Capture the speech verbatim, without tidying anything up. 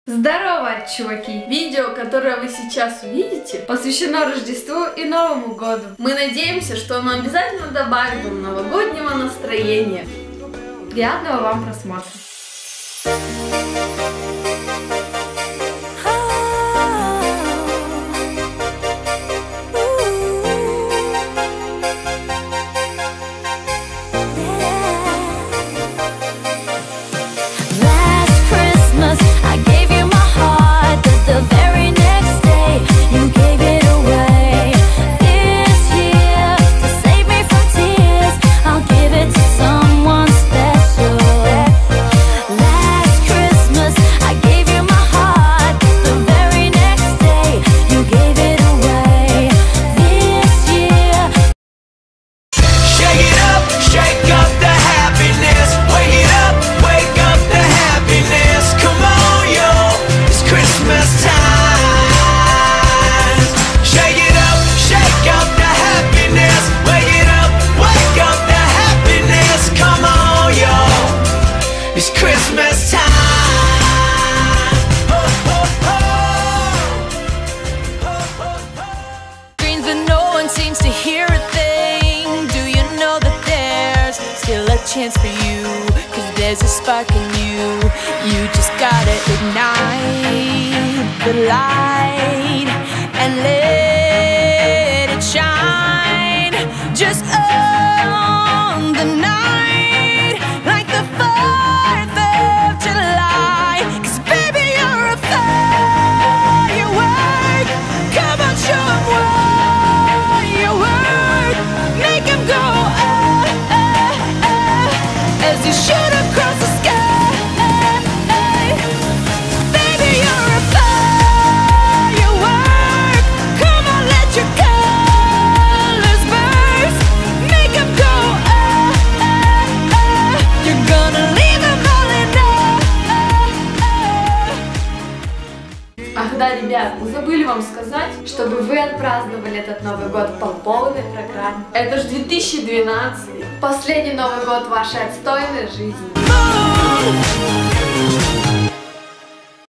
Здорово, чуваки! Видео, которое вы сейчас увидите, посвящено Рождеству и Новому году. Мы надеемся, что оно обязательно добавит вам новогоднего настроения. Приятного вам просмотра! It's Christmas time. Screens but no one seems to hear a thing. Do you know that there's still a chance for you? Cause there's a spark in you. You just gotta ignite the light and let it shine. Just on the night like the fourth of July. Cause baby you're a firework. Come on, show 'em what you work. Make 'em go oh, oh, oh, as you shoot across the sky. Baby you're a firework. Come on, let your colors burst. Make 'em go oh, oh, oh. You're gonna leave 'em all in love. Ах да, ребят, мы забыли вам сказать, чтобы вы отпраздновали этот Новый год по полной программе. Это ж две тысячи двенадцатый, последний Новый год вашей отстойной жизни.